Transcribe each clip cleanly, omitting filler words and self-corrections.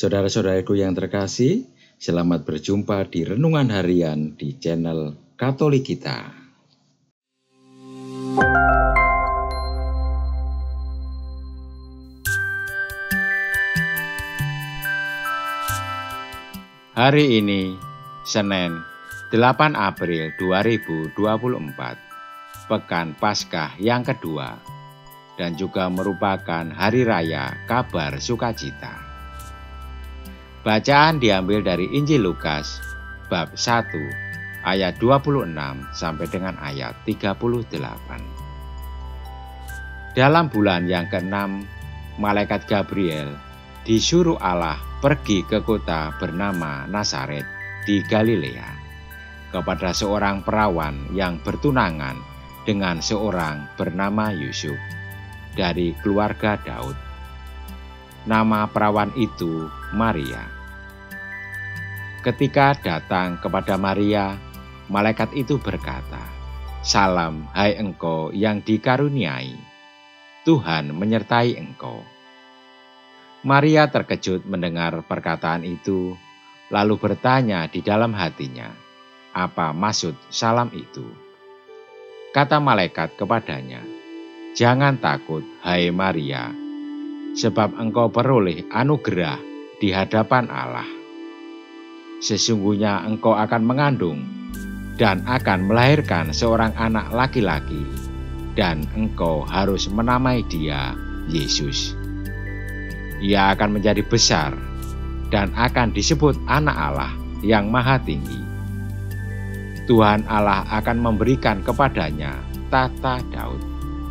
Saudara-saudaraku yang terkasih, selamat berjumpa di Renungan Harian di channel Katolik kita. Hari ini, Senin, 8 April 2024, Pekan Paskah yang kedua, dan juga merupakan Hari Raya Kabar Sukacita. Bacaan diambil dari Injil Lukas, bab 1, ayat 26 sampai dengan ayat 38. Dalam bulan yang ke-6, Malaikat Gabriel disuruh Allah pergi ke kota bernama Nazaret di Galilea, kepada seorang perawan yang bertunangan dengan seorang bernama Yusuf dari keluarga Daud. Nama perawan itu Maria. Ketika datang kepada Maria, malaikat itu berkata, "Salam, hai engkau yang dikaruniai, Tuhan menyertai engkau." Maria terkejut mendengar perkataan itu, lalu bertanya di dalam hatinya, apa maksud salam itu? Kata malaikat kepadanya, "Jangan takut, hai Maria, sebab engkau beroleh anugerah di hadapan Allah. Sesungguhnya engkau akan mengandung dan akan melahirkan seorang anak laki-laki, dan engkau harus menamai dia Yesus. Ia akan menjadi besar dan akan disebut Anak Allah yang Maha Tinggi. Tuhan Allah akan memberikan kepadanya tahta Daud,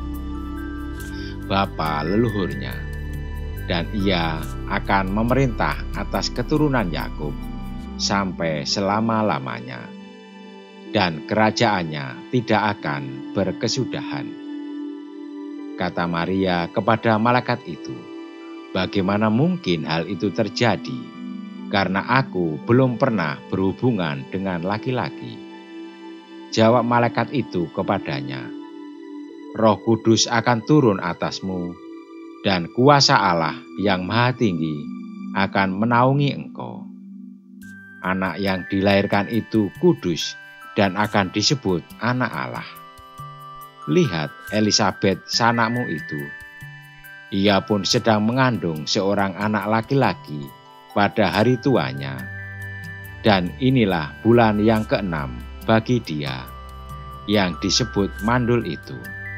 bapa leluhurnya, dan ia akan memerintah atas keturunan Yakub sampai selama-lamanya, dan kerajaannya tidak akan berkesudahan." Kata Maria kepada malaikat itu, "Bagaimana mungkin hal itu terjadi, karena aku belum pernah berhubungan dengan laki-laki?" Jawab malaikat itu kepadanya, "Roh Kudus akan turun atasmu, dan kuasa Allah yang Maha Tinggi akan menaungi engkau. Anak yang dilahirkan itu kudus dan akan disebut Anak Allah. Lihat Elisabet sanakmu itu. Ia pun sedang mengandung seorang anak laki-laki pada hari tuanya, dan inilah bulan yang ke-6 bagi dia, yang disebut mandul itu.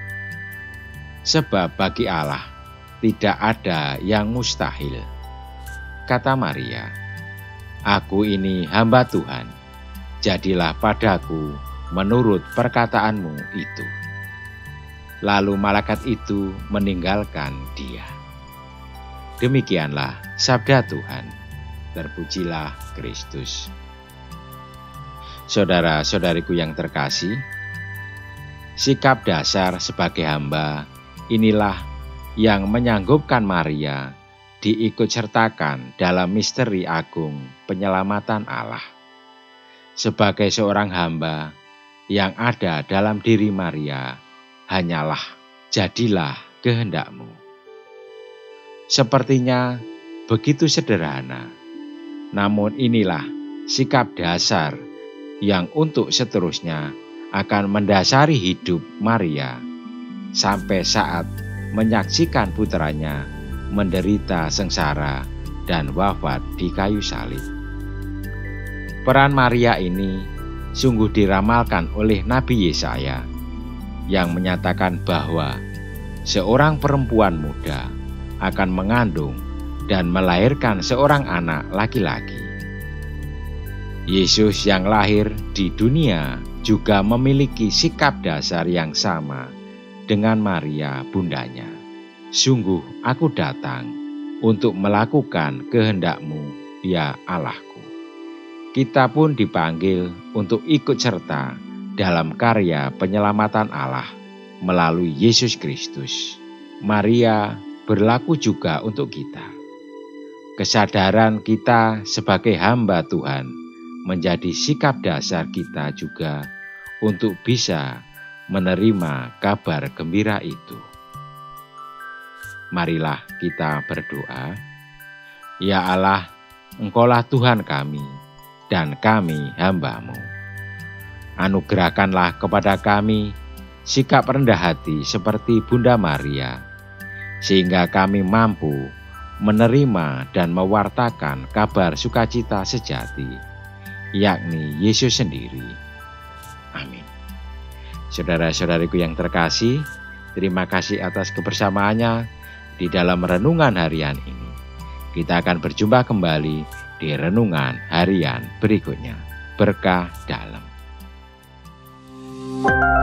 Sebab bagi Allah tidak ada yang mustahil." Kata Maria, "Aku ini hamba Tuhan, jadilah padaku menurut perkataanmu itu." Lalu malaikat itu meninggalkan dia. Demikianlah sabda Tuhan. Terpujilah Kristus. Saudara-saudariku yang terkasih, sikap dasar sebagai hamba inilah yang menyanggupkan Maria diikutsertakan dalam misteri agung penyelamatan Allah. Sebagai seorang hamba yang ada dalam diri Maria, hanyalah jadilah kehendakmu. Sepertinya begitu sederhana, namun inilah sikap dasar yang untuk seterusnya akan mendasari hidup Maria sampai saat menyaksikan putranya menderita sengsara dan wafat di kayu salib. Peran Maria ini sungguh diramalkan oleh Nabi Yesaya yang menyatakan bahwa seorang perempuan muda akan mengandung dan melahirkan seorang anak laki-laki. Yesus yang lahir di dunia juga memiliki sikap dasar yang sama dengan Maria bundanya. "Sungguh aku datang untuk melakukan kehendak-Mu, ya Allahku." Kita pun dipanggil untuk ikut serta dalam karya penyelamatan Allah melalui Yesus Kristus. Maria berlaku juga untuk kita. Kesadaran kita sebagai hamba Tuhan menjadi sikap dasar kita juga untuk bisa menerima kabar gembira itu. Marilah kita berdoa. Ya Allah, Engkaulah Tuhan kami, dan kami hamba-Mu. Anugerahkanlah kepada kami sikap rendah hati seperti Bunda Maria, sehingga kami mampu menerima dan mewartakan kabar sukacita sejati, yakni Yesus sendiri. Amin. Saudara-saudariku yang terkasih, terima kasih atas kebersamaannya di dalam renungan harian ini. Kita akan berjumpa kembali di renungan harian berikutnya. Berkah dalam.